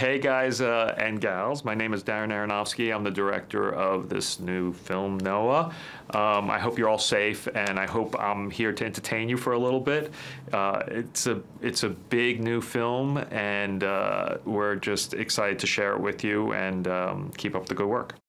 Hey guys and gals, my name is Darren Aronofsky. I'm the director of this new film, Noah. I hope you're all safe, and I hope I'm here to entertain you for a little bit. It's a big new film, and we're just excited to share it with you, and keep up the good work.